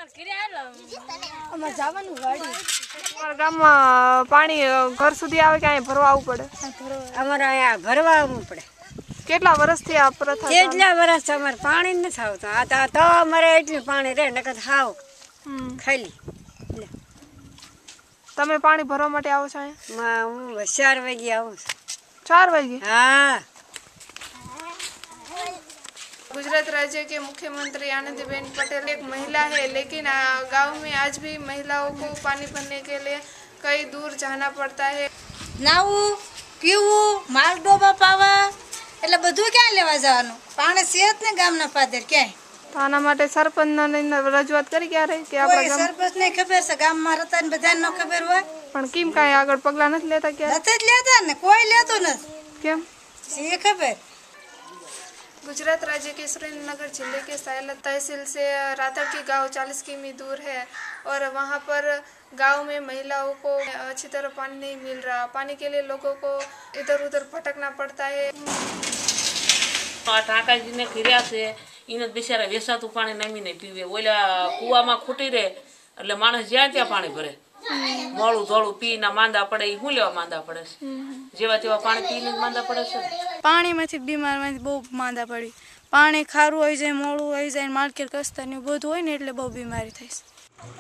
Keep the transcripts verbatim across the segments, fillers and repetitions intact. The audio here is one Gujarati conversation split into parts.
ગામમાં પાણી ઘર સુધી આવે કે અહીં ભરવા આવવું પડે? અમારે અહીંયા ભરવા આવવું પડે. કેટલા વર્ષથી આ પ્રથા? કેટલા વર્ષ અમારે પાણી નથી આવતું. આ તો તો અમારે એટલું પાણી રહે નકર હાવ ખાલી. તમે પાણી ભરવા માટે આવો છો અહીંયા? હું ચાર વાગે આવું છું. चार बजे? हाँ। गुजरात राज्य के मुख्यमंत्री आनंदीबेन पटेल एक महिला है, लेकिन गांव में आज भी महिलाओं को पानी भरने के लिए कई दूर जाना पड़ता है. नावू पीवू माल डोबा पावा એટલે બધું ક્યાં લેવા જવાનું? પાણી સેત ને ગામના પાદર ક્યાંય. તો આના માટે સરપંચને રજૂઆત કરી ક્યારે કે આપણા ગામ સરપંચને ખબર છે, ગામમાં રહેતા ને બધાને ન ખબર હોય? પણ કેમ કાંઈ આગળ પગલા નથી લેતા? ક્યારે નથી જ લેતા ને, કોઈ લેતો નથી. કેમ એ ખબર. गुजरात राज्य के सुरेंद्रनगर जिले के सायला तहसील से रातड़की गांव चालीस किमी दूर है और वहां पर गांव में महिलाओं को अच्छी तरह पानी नहीं मिल रहा. पानी के लिए लोगों को इधर उधर भटकना पड़ता है. ટાંકાજી ને ખીર્યા છે એને બિચારા વેસાતું પાણી નમીને પીવે. ઓલા કુવામાં ખૂટી રહે એટલે માણસ જ્યાં ત્યાં પાણી ભરે. મોળું ધોળું પીને માંદા પડે. એ શું લેવા માંદા પડે છે? જેવા તેવા પાણી પીને માંદા પડે છે. પાણીમાંથી બીમારમાંથી બહુ માંદા પડી. પાણી ખારું હોય જાય, મોળું હોય જાય, માર્કેટ કસ્તા ને બધું હોય ને એટલે બહુ બીમારી થાય છે.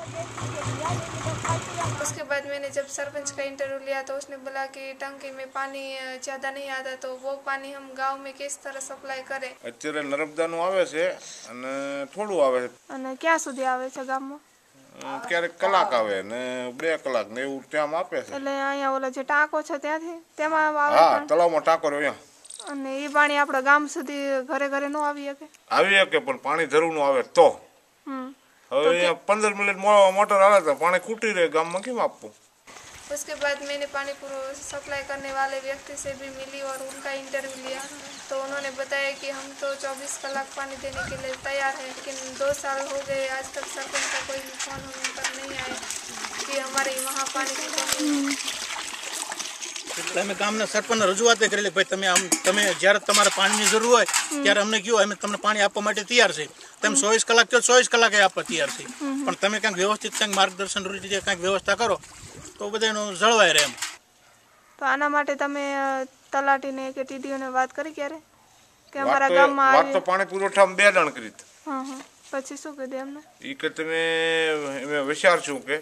उसके बाद मैंने जब सरपंच का इंटरव्यू लिया तो उसने बोला कि टंकी में पानी ज़्यादा नहीं आता, तो वो पानी हम गांव में किस तरह सप्लाई करें. અત્યારે નર્મદાનું આવે છે અને થોડું આવે છે. અને ક્યાં સુધી આવે છે ગામમાં? ક્યારેક કલાક આવે ને બે કલાક ને એવું ત્યાં આપે છે. એટલે અહીંયા ઓલા જે ટાંકો છે ત્યાંથી તેમાં આવે? હા, તળાવમાં ટાંકો રહ્યો. અને એ પાણી આપણા ગામ સુધી ઘરે ઘરે ન આવી શકે? આવી શકે પણ પાણી જરૂરનું આવે તો. હવે અહીંયા पंद्रह मिनट मोटर आला था, पानी खूटी रहे गांव में क्यों आपको. उसके बाद मैंने पानी पूरा सप्लाई करने वाले व्यक्ति से भी मिली और उनका इंटरव्यू लिया तो उन्होंने बताया कि हम तो चौबीस कलाक पानी देने के लिए तैयार हैं, लेकिन दो साल हो गए आज तक सरपंच का कोई भी फोन हम पर नहीं आया कि हमारे वहाँ पानी की कमी. તમે ગામના સરપંચને રજૂઆત કરેલી ભાઈ તમે આમ તમે જ્યારે તમારે પાણીની જરૂર હોય ત્યારે અમને કહો, અમે તમને પાણી આપવા માટે તૈયાર છે. તમે ચોવીસ કલાક કહો ચોવીસ કલાકે આપવા તૈયાર છે, પણ તમે કંઈક વ્યવસ્થિત કંઈક માર્ગદર્શન રીતે કંઈક વ્યવસ્થા કરો તો બધાનું જળવાય રહે એમ. તો આના માટે તમે તલાટીને કે ટીડીઓને વાત કરી ક્યારે કે અમારા ગામમાં વાત તો પાણી પુરવઠામાં બે દણ કરી. હા હા પછી શું કીધું એમને? એ કે તમે એમે વિચાર છું કે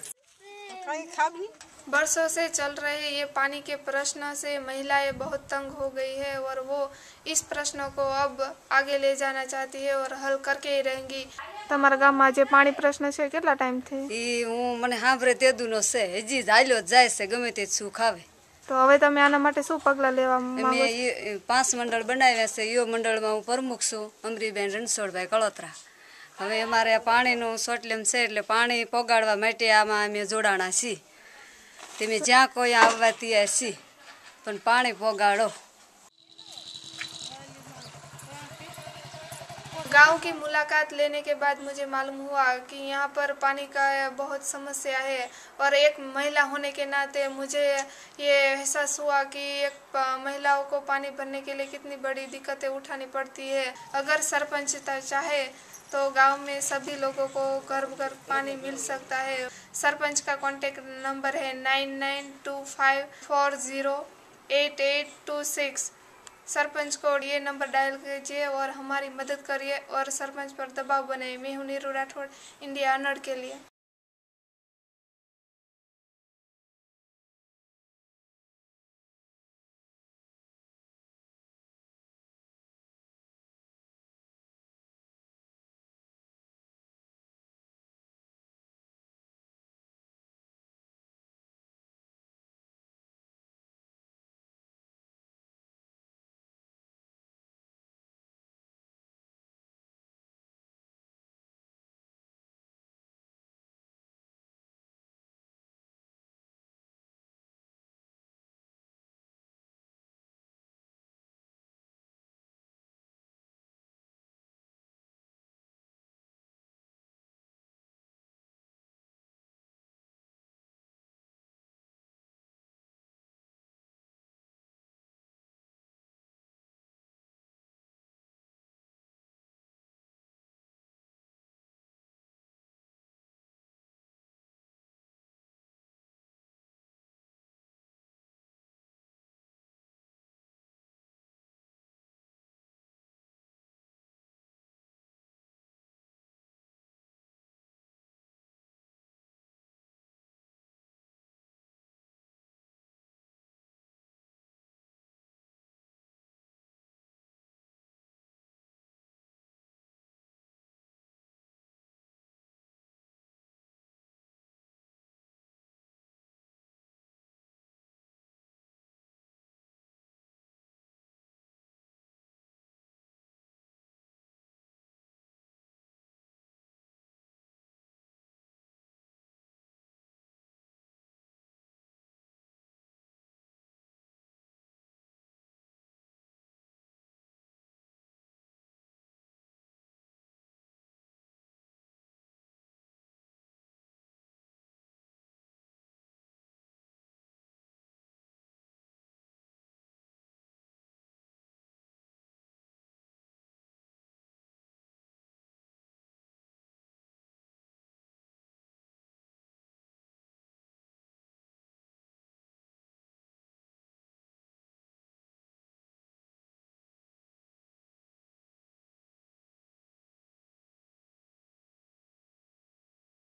बरसों से चल रहे ये पानी के प्रश्न से महिलाएं बहुत तंग हो गई है और वो इस प्रश्न को अब आगे ले जाना चाहती है और हल करके ही रहेंगी. તમારા ગામમાં જે પાણી પ્રશ્ન છે કેટલા ટાઈમ થી? ઈ હું મને સાંભળે તેદુનો છે, હજી ચાલ્યો જાય છે ગમે તે સુખ આવે. તો હવે તમે આના માટે શું પગલા લેવા માંગો છો? મેં પાંચ મંડળ બનાવ્યા છે. યો મંડળમાં હું પ્રમુખ છું, અમરીબેન રણછોડભાઈ કળોતરા. હવે અમારે પાણીનું સોટલેમ છે એટલે પાણી પોગાડવા માટે આમાં અમે જોડાણા છીએ. તમે જ્યાં કોઈ આવવા ત્યાં છી પણ પાણી પોગાડો. गांव की मुलाकात लेने के बाद मुझे मालूम हुआ कि यहाँ पर पानी का बहुत समस्या है और एक महिला होने के नाते मुझे ये एहसास हुआ कि एक महिलाओं को पानी भरने के लिए कितनी बड़ी दिक्कतें उठानी पड़ती है. अगर सरपंच चाहे तो गांव में सभी लोगों को घर घर पानी मिल सकता है. सरपंच का कॉन्टेक्ट नंबर है nine nine two five four zero eight eight two six. Sarpanch को ये नंबर डायल कीजिए और हमारी मदद करिए और सरपंच पर दबाव बनाइए. मैं हूँ नीरू राठौड़, इंडिया अनहर्ड के लिए.